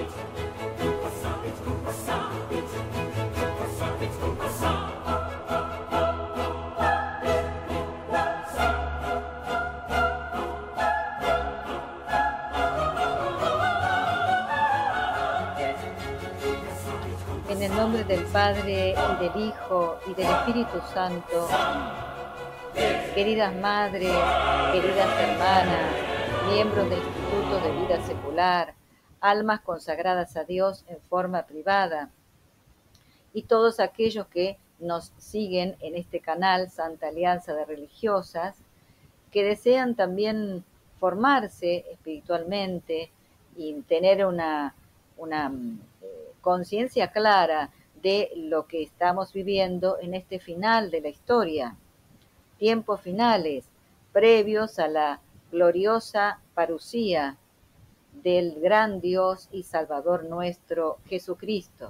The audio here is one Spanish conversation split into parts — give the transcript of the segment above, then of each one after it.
En el nombre del Padre, y del Hijo, y del Espíritu Santo. Queridas madres, queridas hermanas, miembros del Instituto de Vida Secular, almas consagradas a Dios en forma privada, y todos aquellos que nos siguen en este canal Santa Alianza de Religiosas, que desean también formarse espiritualmente y tener una conciencia clara de lo que estamos viviendo en este final de la historia, tiempos finales, previos a la gloriosa parucía del gran Dios y Salvador nuestro Jesucristo.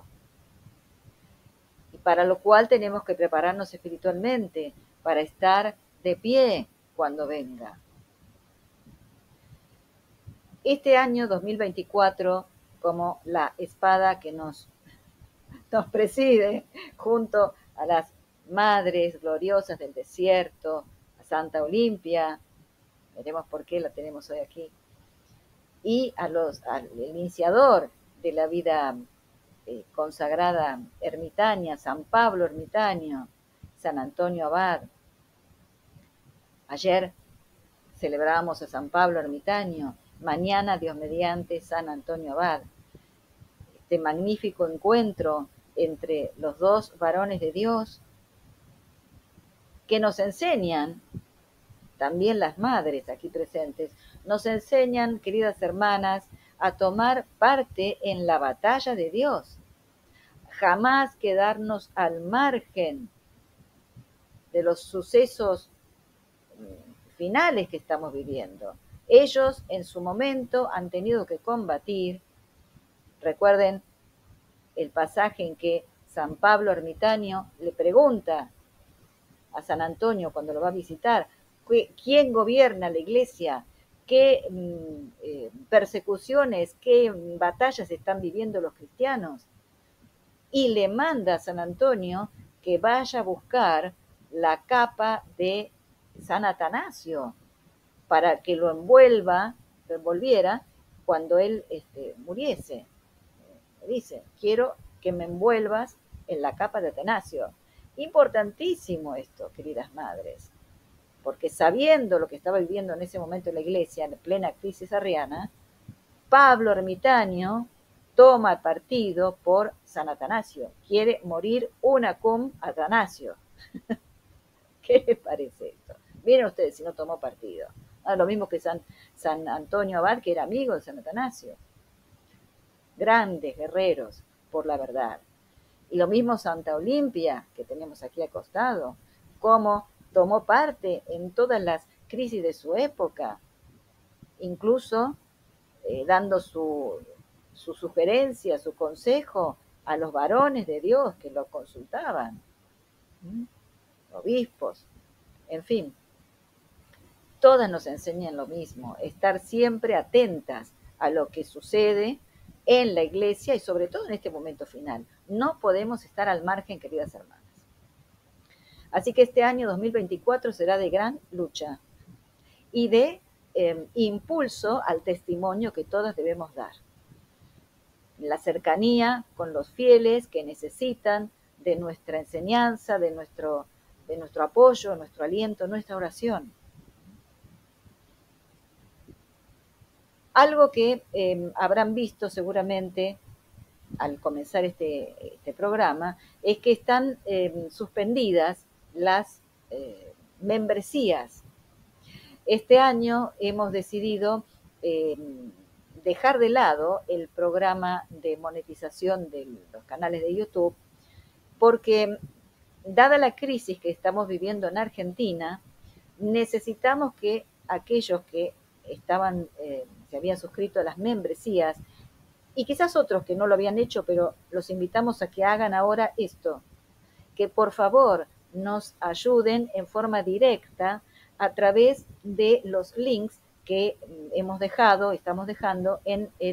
Y para lo cual tenemos que prepararnos espiritualmente para estar de pie cuando venga. Este año 2024, como la espada que nos preside, junto a las madres gloriosas del desierto, a Santa Olimpia, veremos por qué la tenemos hoy aquí, y al iniciador de la vida consagrada ermitaña, San Pablo ermitaño, San Antonio Abad. Ayer celebrábamos a San Pablo ermitaño, mañana, Dios mediante, San Antonio Abad. Este magnífico encuentro entre los dos varones de Dios que nos enseñan, también las madres aquí presentes, nos enseñan, queridas hermanas, a tomar parte en la batalla de Dios. Jamás quedarnos al margen de los sucesos finales que estamos viviendo. Ellos en su momento han tenido que combatir. Recuerden el pasaje en que San Pablo ermitaño le pregunta a San Antonio cuando lo va a visitar, ¿quién gobierna la iglesia? ¿Qué persecuciones, qué batallas están viviendo los cristianos? Y le manda a San Antonio que vaya a buscar la capa de San Atanasio para que lo envolviera cuando él muriese. Le dice, quiero que me envuelvas en la capa de Atanasio. Importantísimo esto, queridas madres, porque sabiendo lo que estaba viviendo en ese momento la iglesia, en plena crisis arriana, Pablo ermitaño toma partido por San Atanasio, quiere morir una cum Atanasio. ¿Qué les parece esto? Miren ustedes si no tomó partido. Lo mismo que San Antonio Abad, que era amigo de San Atanasio. Grandes guerreros por la verdad. Y lo mismo Santa Olimpia, que tenemos aquí acostado, cómo tomó parte en todas las crisis de su época, incluso dando su sugerencia, su consejo a los varones de Dios que lo consultaban, obispos, en fin. Todas nos enseñan lo mismo, estar siempre atentas a lo que sucede en la iglesia y sobre todo en este momento final. No podemos estar al margen, queridas hermanas. Así que este año 2024 será de gran lucha y de impulso al testimonio que todas debemos dar. La cercanía con los fieles que necesitan de nuestra enseñanza, de nuestro apoyo, nuestro aliento, nuestra oración. Algo que habrán visto seguramente al comenzar este programa es que están suspendidas las membresías. Este año hemos decidido dejar de lado el programa de monetización de los canales de YouTube porque, dada la crisis que estamos viviendo en Argentina, necesitamos que aquellos que se habían suscrito a las membresías y quizás otros que no lo habían hecho, pero los invitamos a que hagan ahora esto, que por favor nos ayuden en forma directa a través de los links que estamos dejando en el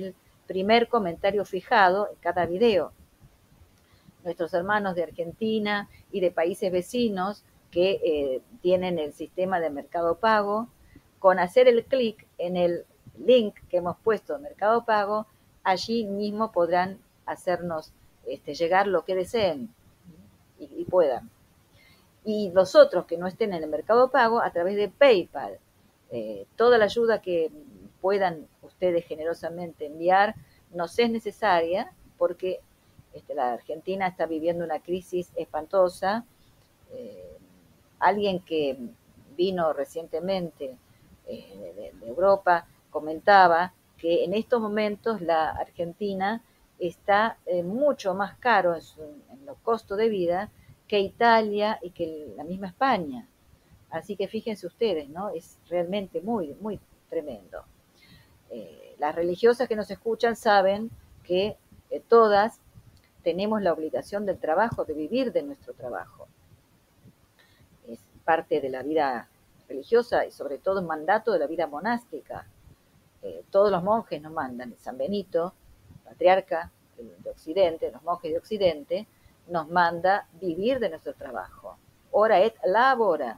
primer comentario fijado en cada video. Nuestros hermanos de Argentina y de países vecinos que tienen el sistema de Mercado Pago, con hacer el clic en el link que hemos puesto en Mercado Pago, allí mismo podrán hacernos llegar lo que deseen y puedan. Y los otros que no estén en el Mercado Pago, a través de PayPal. Toda la ayuda que puedan ustedes generosamente enviar nos es necesaria porque la Argentina está viviendo una crisis espantosa. Eh, Alguien que vino recientemente de Europa comentaba que en estos momentos la Argentina está mucho más caro en los costos de vida que Italia y que la misma España. Así que fíjense ustedes, ¿no? Es realmente muy, muy tremendo. Las religiosas que nos escuchan saben que todas tenemos la obligación del trabajo, de vivir de nuestro trabajo. Es parte de la vida religiosa y sobre todo un mandato de la vida monástica. Todos los monjes nos mandan, San Benito, patriarca de Occidente, los monjes de Occidente, nos manda vivir de nuestro trabajo. Ora et labora.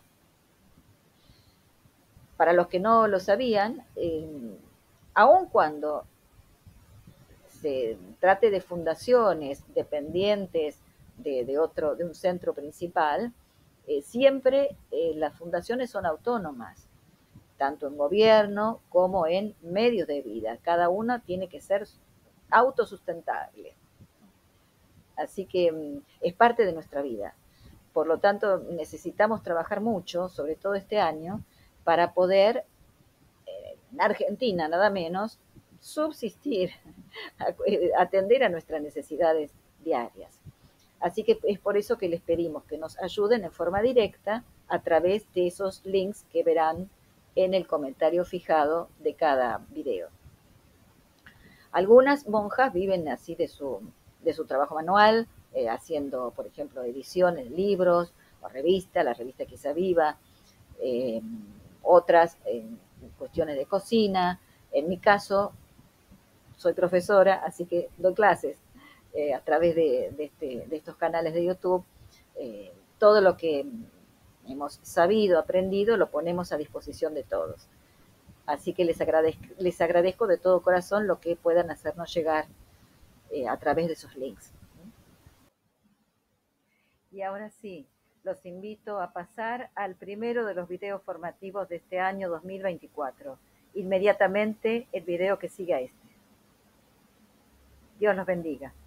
Para los que no lo sabían, aun cuando se trate de fundaciones dependientes de un centro principal, siempre las fundaciones son autónomas, tanto en gobierno como en medios de vida. Cada una tiene que ser autosustentable. Así que es parte de nuestra vida. Por lo tanto, necesitamos trabajar mucho, sobre todo este año, para poder, en Argentina nada menos, subsistir, atender a nuestras necesidades diarias. Así que es por eso que les pedimos que nos ayuden en forma directa a través de esos links que verán en el comentario fijado de cada video. Algunas monjas viven así de su trabajo manual, haciendo, por ejemplo, ediciones de libros o revistas, la revista Quizá Viva, otras en cuestiones de cocina. En mi caso, soy profesora, así que doy clases a través de estos canales de YouTube. Todo lo que hemos sabido, aprendido, lo ponemos a disposición de todos. Así que les agradezco de todo corazón lo que puedan hacernos llegar a través de esos links. Y ahora sí, los invito a pasar al primero de los videos formativos de este año 2024. Inmediatamente el video que sigue a este. Dios los bendiga.